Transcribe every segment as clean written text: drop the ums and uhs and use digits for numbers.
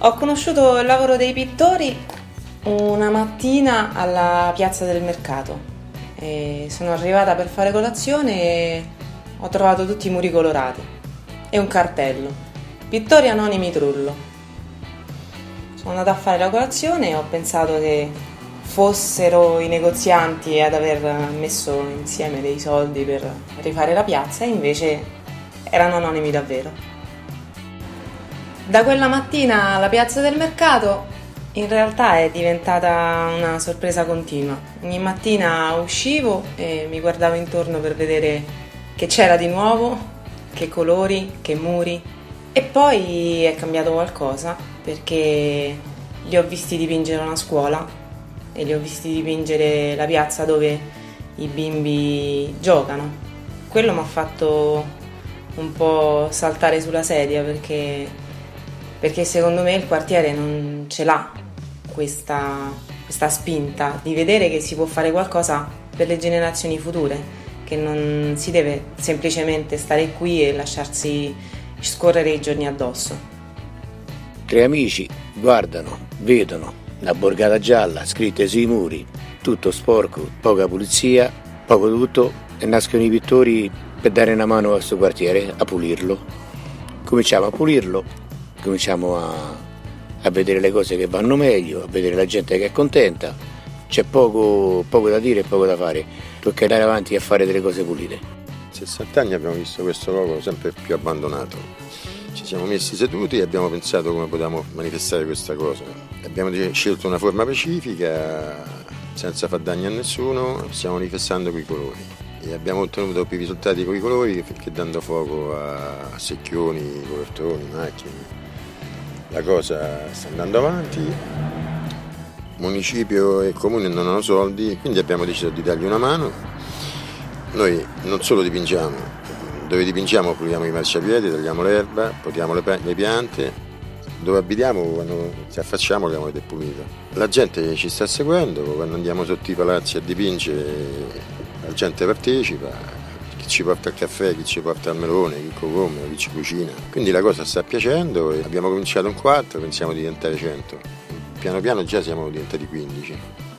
Ho conosciuto il lavoro dei pittori una mattina alla piazza del mercato. Sono arrivata per fare colazione e ho trovato tutti i muri colorati e un cartello: Pittori Anonimi Trullo. Sono andata a fare la colazione e ho pensato che fossero i negozianti ad aver messo insieme dei soldi per rifare la piazza, e invece erano anonimi davvero. Da quella mattina la piazza del mercato in realtà è diventata una sorpresa continua. Ogni mattina uscivo e mi guardavo intorno per vedere che c'era di nuovo, che colori, che muri. E poi è cambiato qualcosa, perché li ho visti dipingere una scuola e li ho visti dipingere la piazza dove i bimbi giocano. Quello mi ha fatto un po' saltare sulla sedia, perché secondo me il quartiere non ce l'ha questa spinta di vedere che si può fare qualcosa per le generazioni future, che non si deve semplicemente stare qui e lasciarsi scorrere i giorni addosso. 3 amici guardano, vedono la borgata gialla scritte sui muri, tutto sporco, poca pulizia, poco tutto, e nascono i pittori per dare una mano a questo quartiere, a pulirlo. Cominciamo a pulirlo, cominciamo a vedere le cose che vanno meglio, a vedere la gente che è contenta. C'è poco da dire e poco da fare, tocca andare avanti a fare delle cose pulite. 60 anni abbiamo visto questo luogo sempre più abbandonato. Ci siamo messi seduti e abbiamo pensato come potevamo manifestare questa cosa. Abbiamo scelto una forma pacifica, senza far danni a nessuno, stiamo manifestando quei colori. E abbiamo ottenuto più risultati con i colori che dando fuoco a secchioni, copertoni, macchine. La cosa sta andando avanti, municipio e comune non hanno soldi, quindi abbiamo deciso di dargli una mano. Noi non solo dipingiamo, dove dipingiamo puliamo i marciapiedi, tagliamo l'erba, potiamo le piante, dove abitiamo quando ci affacciamo abbiamo vedere pulito. La gente ci sta seguendo, quando andiamo sotto i palazzi a dipingere la gente partecipa. Chi ci porta il caffè, chi ci porta il melone, chi come, chi ci cucina. Quindi la cosa sta piacendo e abbiamo cominciato in 4, pensiamo di diventare 100. Piano piano già siamo diventati 15.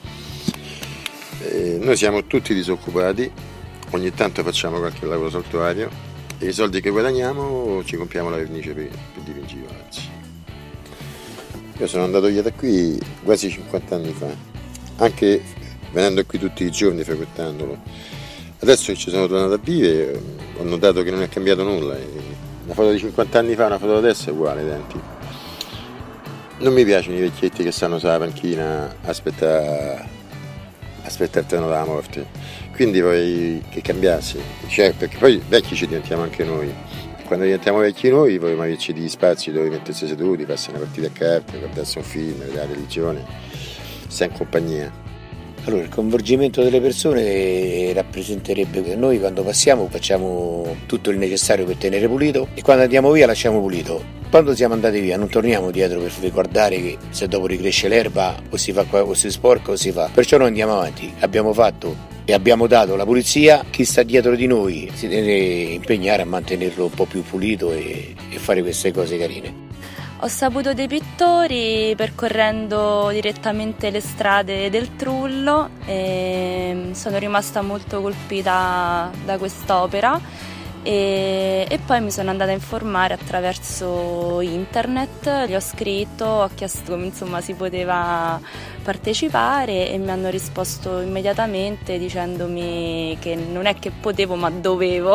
Noi siamo tutti disoccupati, ogni tanto facciamo qualche lavoro saltuario e i soldi che guadagniamo ci compriamo la vernice per dipingere i palazzi. Io sono andato via da qui quasi 50 anni fa, anche venendo qui tutti i giorni, frequentandolo. Adesso che ci sono tornato a vivere ho notato che non è cambiato nulla. Una foto di 50 anni fa e una foto adesso è uguale, identica. Non mi piacciono i vecchietti che stanno sulla panchina a aspettare il treno della morte. Quindi vorrei che cambiasse, cioè, perché poi vecchi ci diventiamo anche noi. Quando diventiamo vecchi noi vorremmo averci degli spazi dove mettersi seduti, passare una partita a carte, guardarsi un film, vedere la televisione, stare in compagnia. Allora, il coinvolgimento delle persone rappresenterebbe che noi quando passiamo facciamo tutto il necessario per tenere pulito e quando andiamo via lasciamo pulito. Quando siamo andati via non torniamo dietro per ricordare che se dopo ricresce l'erba o si fa o si sporca o si fa. Perciò noi andiamo avanti, abbiamo fatto e abbiamo dato la pulizia, chi sta dietro di noi si deve impegnare a mantenerlo un po' più pulito e fare queste cose carine. Ho saputo dei pittori percorrendo direttamente le strade del Trullo e sono rimasta molto colpita da quest'opera e poi mi sono andata a informare attraverso internet, gli ho scritto, ho chiesto come insomma si poteva partecipare e mi hanno risposto immediatamente dicendomi che non è che potevo ma dovevo.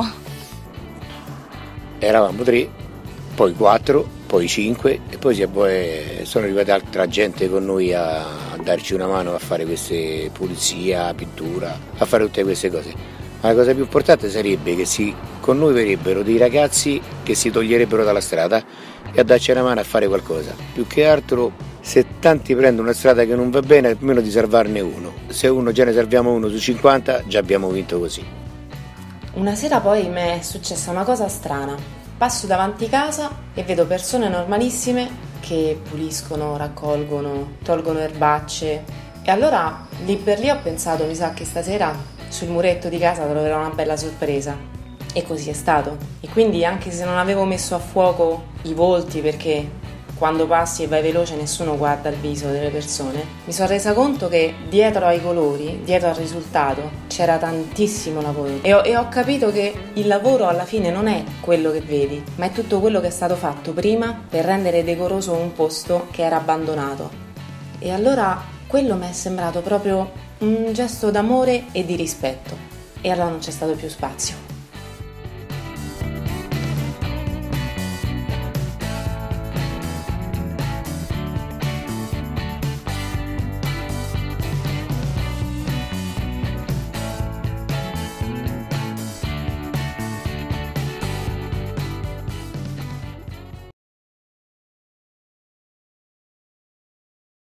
Eravamo 3, poi 4. Poi 5 e poi sono arrivata altra gente con noi a darci una mano a fare queste pulizia, pittura, a fare tutte queste cose. Ma la cosa più importante sarebbe che con noi verrebbero dei ragazzi che si toglierebbero dalla strada e a darci una mano a fare qualcosa. Più che altro, se tanti prendono una strada che non va bene, almeno di salvarne uno. Se già ne salviamo uno su 50, già abbiamo vinto così. Una sera poi mi è successa una cosa strana. Passo davanti casa e vedo persone normalissime che puliscono, raccolgono, tolgono erbacce. E allora lì per lì ho pensato, mi sa che stasera sul muretto di casa troverò una bella sorpresa. E così è stato. E quindi anche se non avevo messo a fuoco i volti perché quando passi e vai veloce nessuno guarda il viso delle persone, mi sono resa conto che dietro ai colori, dietro al risultato, c'era tantissimo lavoro e ho capito che il lavoro alla fine non è quello che vedi, ma è tutto quello che è stato fatto prima per rendere decoroso un posto che era abbandonato. E allora quello mi è sembrato proprio un gesto d'amore e di rispetto, e allora non c'è stato più spazio.